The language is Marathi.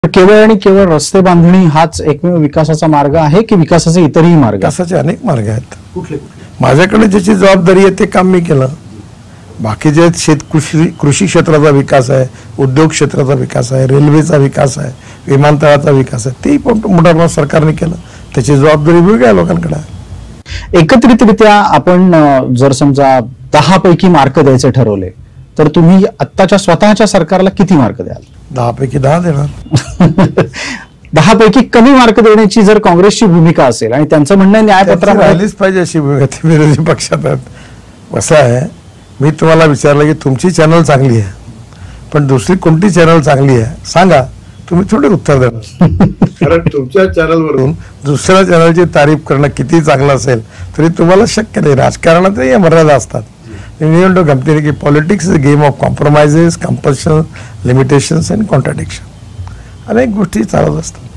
केवळ आणि केवळ रस्ते बांधणी हाच एकमेव विकासाचा मार्ग आहे की विकासाचे इतरही मार्ग? विकासाचे अनेक मार्ग आहेत. माझ्याकडे ज्याची जबाबदारी आहे ते काम मी केलं. बाकीचे कृषी क्षेत्राचा विकास आहे, उद्योग क्षेत्राचा विकास आहे, रेल्वेचा विकास आहे, विमानतळाचा विकास आहे, तेही मोठा सरकारने केलं. त्याची जबाबदारी वेगळ्या लोकांकडे आहे. एकत्रितरित्या आपण जर समजा 10 पैकी मार्क द्यायचे ठरवले तर तुम्ही आत्ताच्या स्वतःच्या सरकारला किती मार्क द्याल? 10 पैकी 10 देणार. 10 पैकी कमी मार्क देण्याची जर काँग्रेसची भूमिका असेल आणि त्यांचं म्हणणं न्यायपत्रात राहिलीच पाहिजे अशी भूमिका विरोधी पक्षात आहेत. असं आहे, मी तुम्हाला विचारलं की तुमची चॅनल चांगली आहे पण दुसरी कोणती चॅनल चांगली आहे सांगा, तुम्ही थोडे उत्तर द्या. कारण तुमच्या चॅनलवरून दुसऱ्या चॅनलची तारीफ करणं किती चांगलं असेल तरी तुम्हाला शक्य नाही. राजकारणातही या मर्यादा असतात. निवडणूक गमतीने की politics is a game of compromises, compulsion, limitations and contradiction. अनेक गोष्टी चालत असतात.